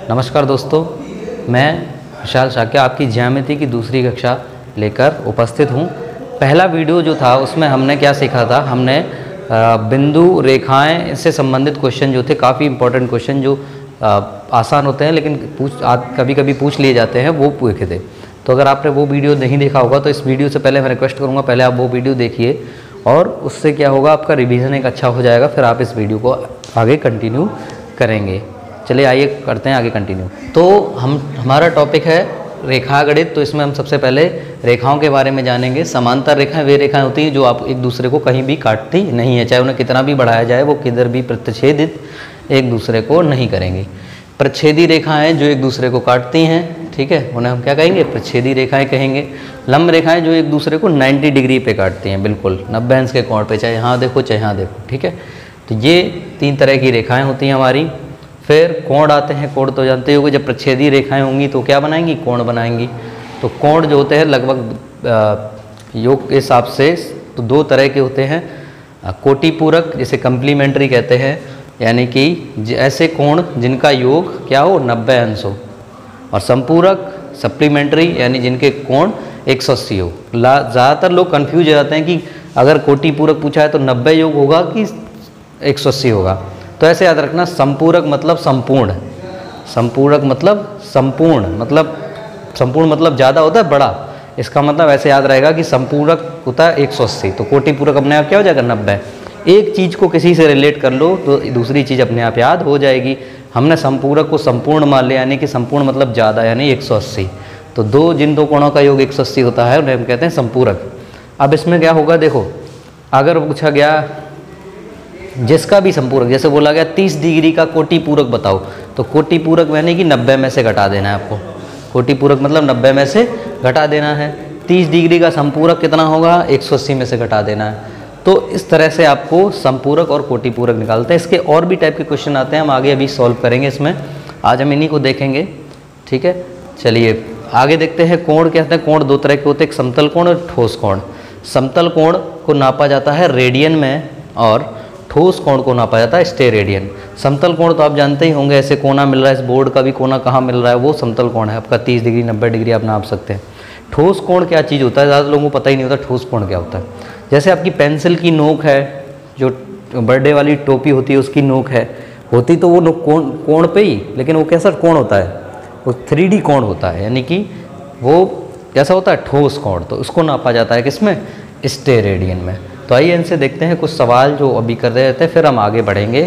नमस्कार दोस्तों, मैं विशाल शाक्य आपकी ज्यामिति की दूसरी कक्षा लेकर उपस्थित हूँ। पहला वीडियो जो था उसमें हमने क्या सीखा था, हमने बिंदु रेखाएं से संबंधित क्वेश्चन जो थे, काफ़ी इंपॉर्टेंट क्वेश्चन जो आसान होते हैं लेकिन कभी कभी पूछ लिए जाते हैं, वो पूछे थे। तो अगर आपने वो वीडियो नहीं देखा होगा तो इस वीडियो से पहले मैं रिक्वेस्ट करूँगा पहले आप वो वीडियो देखिए, और उससे क्या होगा, आपका रिवीजन एक अच्छा हो जाएगा, फिर आप इस वीडियो को आगे कंटिन्यू करेंगे। चलिए आइए करते हैं आगे कंटिन्यू। तो हमारा टॉपिक है रेखा गणित। तो इसमें हम सबसे पहले रेखाओं के बारे में जानेंगे। समांतर रेखाएं वे रेखाएं होती हैं जो आप एक दूसरे को कहीं भी काटती नहीं है, चाहे उन्हें कितना भी बढ़ाया जाए, वो किधर भी प्रतिच्छेदित एक दूसरे को नहीं करेंगी। प्रच्छेदी रेखाएं जो एक दूसरे को काटती हैं, ठीक है, उन्हें हम क्या कहेंगे, प्रच्छेदी रेखाएं कहेंगे। लंब रेखाएं जो एक दूसरे को 90 डिग्री पे काटती हैं, बिल्कुल 90 अंश के कोण पे, चाहे यहाँ देखो चाहे यहाँ देखो, ठीक है। तो ये 3 तरह की रेखाएं होती हैं हमारी। फिर कोण आते हैं। कोण तो जानते हो कि जब प्रच्छेदी रेखाएं होंगी तो क्या बनाएंगी, कोण बनाएंगी। तो कोण जो होते हैं लगभग योग के हिसाब से तो 2 तरह के होते हैं। कोटिपूरक, जिसे कम्प्लीमेंट्री कहते हैं, यानी कि ऐसे कोण जिनका योग क्या हो, 90 अंश हो, और संपूरक सप्लीमेंट्री यानी जिनके कोण 180 हो। ज़्यादातर लोग कंफ्यूज हो जाते हैं कि अगर कोटिपूरक पूछा है तो 90 योग होगा कि 180 होगा। तो ऐसे याद रखना, संपूरक मतलब संपूर्ण, संपूरक मतलब संपूर्ण मतलब ज़्यादा होता है, बड़ा। इसका मतलब ऐसे याद रहेगा कि संपूरक होता है 180, तो कोटिपूरक अपने आप क्या हो जाएगा, 90। एक चीज़ को किसी से रिलेट कर लो तो दूसरी चीज़ अपने आप याद हो जाएगी। हमने संपूरक को संपूर्ण मान लिया, यानी कि संपूर्ण मतलब ज़्यादा, यानी 180। तो जिन दो कोणों का योग 180 होता है उन्हें हम कहते हैं संपूरक। अब इसमें क्या होगा, देखो अगर पूछा गया जिसका भी संपूरक, जैसे बोला गया 30 डिग्री का कोटिपूरक बताओ, तो कोटिपूरक यानी कि 90 में से घटा देना है आपको। कोटिपूरक मतलब 90 में से घटा देना है। 30 डिग्री का संपूरक कितना होगा, 180 में से घटा देना है। तो इस तरह से आपको संपूरक और कोटिपूरक निकालते हैं। इसके और भी टाइप के क्वेश्चन आते हैं, हम आगे अभी सॉल्व करेंगे इसमें। आज हम इन्हीं को देखेंगे, ठीक है। चलिए आगे देखते हैं। कोण कहते हैं, कोण 2 तरह के होते हैं, एक समतल कोण और ठोस कोण। समतल कोण को नापा जाता है रेडियन में, और ठोस कोण को नापा जाता है स्टेरेडियन। समतल कोण तो आप जानते ही होंगे, ऐसे कोना मिल रहा है, इस बोर्ड का भी कोना कहाँ मिल रहा है, वो समतल कोण है आपका। 30 डिग्री 90 डिग्री आप नाप सकते हैं। ठोस कोण क्या चीज़ होता है, ज़्यादा लोगों को पता ही नहीं होता ठोस कोण क्या होता है। जैसे आपकी पेंसिल की नोक है, जो बर्थडे वाली टोपी होती है उसकी नोक है, होती तो वो कोण पे ही, लेकिन वो कैसा कोण होता है, वो 3D कोण होता है, यानी कि वो कैसा होता है, ठोस कोण। तो उसको नापा जाता है किसमें, स्टेरेडियन में। तो आइए इनसे देखते हैं कुछ सवाल जो अभी कर रहे थे, फिर हम आगे बढ़ेंगे।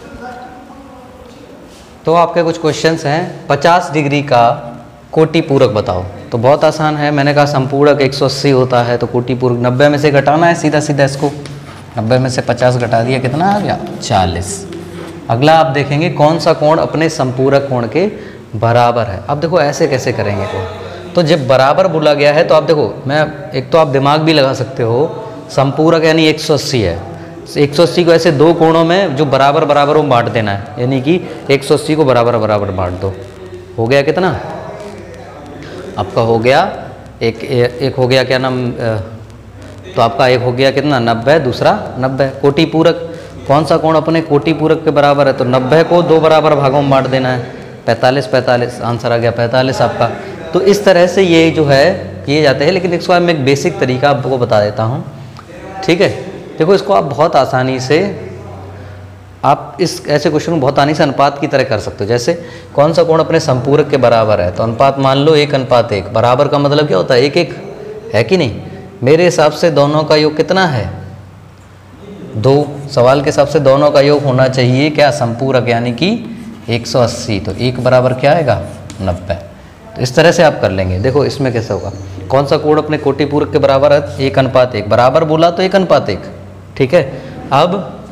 तो आपके कुछ क्वेश्चंस हैं। 50 डिग्री का कोटिपूरक बताओ। तो बहुत आसान है, मैंने कहा संपूरक 180 होता है, तो कोटिपूरक 90 में से घटाना है, सीधा सीधा इसको 90 में से 50 घटा दिया, कितना आ गया, 40। अगला आप देखेंगे कौन सा कोण अपने संपूरक कोण के बराबर है। अब देखो ऐसे कैसे करेंगे तो जब बराबर बोला गया है तो आप देखो, मैं एक तो आप दिमाग भी लगा सकते हो, संपूरक यानी 180 है, 180 को ऐसे 2 कोणों में जो बराबर बराबर वो बांट देना है, यानी कि 180 को बराबर बराबर बांट दो। हो गया कितना आपका, हो गया एक हो गया क्या नाम, तो आपका एक हो गया कितना, 90, दूसरा 90। कोटिपूरक, कौन सा कोण अपने कोटिपूरक के बराबर है, तो 90 को 2 बराबर भागों में बांट देना है, 45, आंसर आ गया 45 आपका। तो इस तरह से ये जो है किए जाते हैं, लेकिन इसको मैं एक बेसिक तरीका आपको बता देता हूँ, ठीक है। देखो इसको आप बहुत आसानी से, आप इस ऐसे क्वेश्चन को बहुत आसानी से अनुपात की तरह कर सकते हो। जैसे कौन सा कोण अपने संपूरक के बराबर है, तो अनुपात मान लो 1:1। बराबर का मतलब क्या होता है, 1:1 है कि नहीं। मेरे हिसाब से दोनों का योग कितना है, 2। सवाल के हिसाब से दोनों का योग होना चाहिए क्या, संपूरक, यानी कि 180। तो 1 बराबर क्या आएगा, 90। तो इस तरह से आप कर लेंगे। देखो इसमें कैसे होगा, कौन सा कोण अपने कोटिपूरक के बराबर है, 1:1। बराबर बोला तो 1:1, ठीक है। अब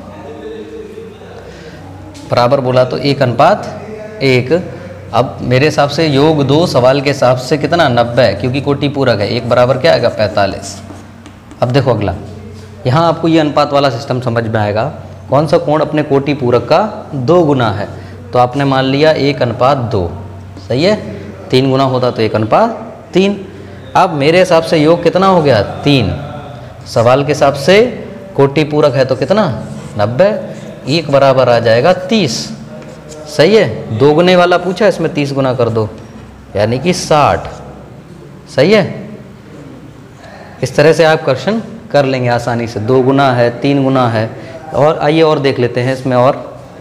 बराबर बोला तो 1:1। अब मेरे हिसाब से योग 2 सवाल के हिसाब से कितना, 90, क्योंकि कोटिपूरक है। 1 बराबर क्या आएगा, 45। अब देखो अगला, यहाँ आपको ये अनुपात वाला सिस्टम समझ में आएगा। कौन सा कोण अपने कोटिपूरक का 2 गुना है, तो आपने मान लिया 1:2, सही है। 3 गुना होता तो 1:3। अब मेरे हिसाब से योग कितना हो गया, 3। सवाल के हिसाब से कोटिपूरक है तो कितना, 90, 1 बराबर आ जाएगा 30। सही है। 2 गुने वाला पूछा, इसमें 30 गुना कर दो यानी कि 60। सही है। इस तरह से आप क्वेश्चन कर लेंगे आसानी से। 2 गुना है, 3 गुना है। और आइए और देख लेते हैं इसमें और।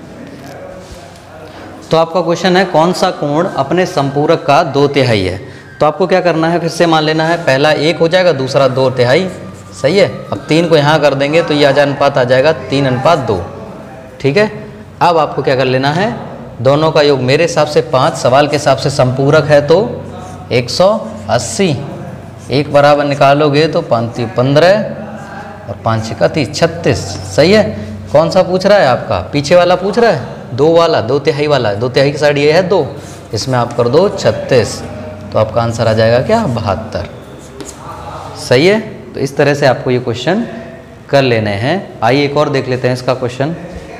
तो आपका क्वेश्चन है कौन सा कोण अपने संपूरक का 2/3 है। तो आपको क्या करना है, फिर से मान लेना है, पहला 1 हो जाएगा, दूसरा 2/3। सही है। अब 3 को यहाँ कर देंगे तो ये अनुपात आ जाएगा 3:2। ठीक है। अब आपको क्या कर लेना है, दोनों का योग मेरे हिसाब से 5, सवाल के हिसाब से संपूरक है तो 180। 1 बराबर निकालोगे तो 5 15 और 5 6 30 36। सही है। कौन सा पूछ रहा है आपका, पीछे वाला पूछ रहा है, 2 वाला, 2/3 वाला। 2/3 की साइड ये है 2, इसमें आप कर दो 36 तो आपका आंसर आ जाएगा क्या, 72। सही है। तो इस तरह से आपको ये क्वेश्चन कर लेने हैं। आइए एक और देख लेते हैं इसका क्वेश्चन।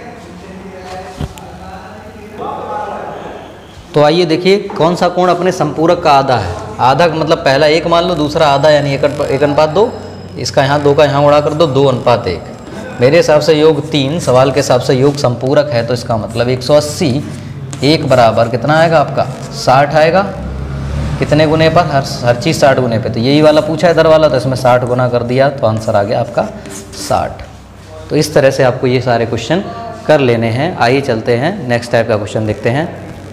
तो आइए देखिए कौन सा कोण अपने संपूरक का आधा है। आधा का मतलब पहला 1 मान लो, दूसरा आधा यानी 1:2। इसका यहाँ 2 का यहाँ उड़ा कर दो, 2:1। मेरे हिसाब से योग 3, सवाल के हिसाब से योग संपूरक है तो इसका मतलब 180। 1 बराबर कितना आएगा आपका, 60 आएगा। कितने गुने पर, हर चीज़ 60 गुने पे। तो यही वाला पूछा है इधर वाला, तो इसमें 60 गुना कर दिया तो आंसर आ गया आपका 60। तो इस तरह से आपको ये सारे क्वेश्चन कर लेने हैं। आइए चलते हैं नेक्स्ट टाइप का क्वेश्चन देखते हैं।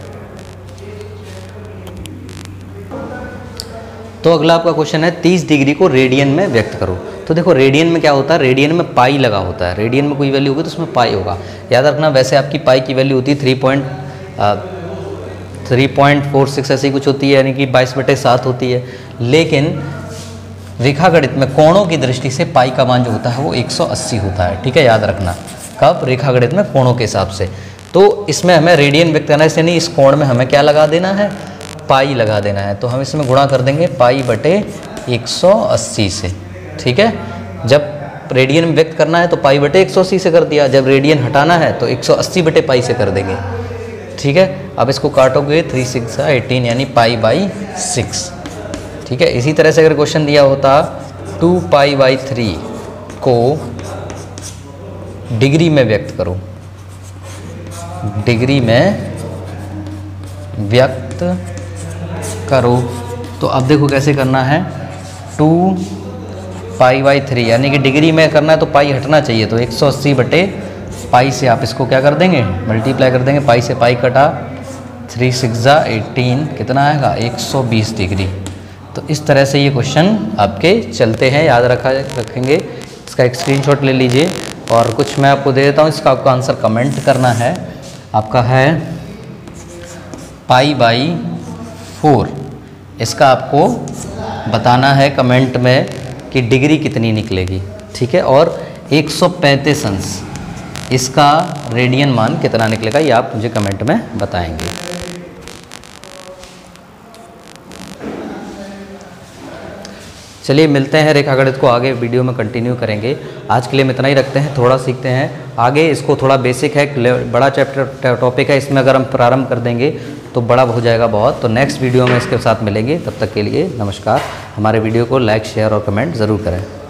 तो अगला आपका क्वेश्चन है 30 डिग्री को रेडियन में व्यक्त करो। तो देखो रेडियन में क्या होता है, रेडियन में पाई लगा होता है। रेडियन में कोई वैल्यू होगी तो उसमें पाई होगा। याद रखना, वैसे आपकी पाई की वैल्यू होती है 3.46 ऐसी कुछ होती है, यानी कि 22/7 होती है। लेकिन रेखागणित में कोणों की दृष्टि से पाई का मान जो होता है वो 180 होता है। ठीक है, याद रखना। कब, रेखागणित में कोणों के हिसाब से। तो इसमें हमें रेडियन व्यक्त करना है, इसलिए इस कोण में हमें क्या लगा देना है, पाई लगा देना है। तो हम इसमें गुणा कर देंगे पाई/180 से। ठीक है। जब रेडियन में व्यक्त करना है तो पाई/180 से कर दिया, जब रेडियन हटाना है तो 180/पाई से कर देंगे। ठीक है। अब इसको काटोगे 3 6 18 यानी पाई/6। ठीक है। इसी तरह से अगर क्वेश्चन दिया होता 2π/3 को डिग्री में व्यक्त करो, डिग्री में व्यक्त करो, तो अब देखो कैसे करना है। 2π/3 यानी कि डिग्री में करना है तो पाई हटना चाहिए, तो 180/पाई से आप इसको क्या कर देंगे, मल्टीप्लाई कर देंगे। पाई से पाई कटा, 3 6 18 कितना आएगा, 120 डिग्री। तो इस तरह से ये क्वेश्चन आपके चलते हैं, याद रखेंगे। इसका एक स्क्रीनशॉट ले लीजिए और कुछ मैं आपको दे देता हूँ, इसका आपको आंसर कमेंट करना है। आपका है π/4। इसका आपको बताना है कमेंट में कि डिग्री कितनी निकलेगी। ठीक है। और 135 अंश इसका रेडियन मान कितना निकलेगा, ये आप मुझे कमेंट में बताएंगे। चलिए मिलते हैं, रेखागणित को आगे वीडियो में कंटिन्यू करेंगे। आज के लिए हम इतना ही रखते हैं, थोड़ा सीखते हैं आगे। इसको थोड़ा बेसिक है, बड़ा चैप्टर टॉपिक है, इसमें अगर हम प्रारंभ कर देंगे तो बड़ा हो जाएगा बहुत। तो नेक्स्ट वीडियो में इसके साथ मिलेंगे, तब तक के लिए नमस्कार। हमारे वीडियो को लाइक, शेयर और कमेंट ज़रूर करें।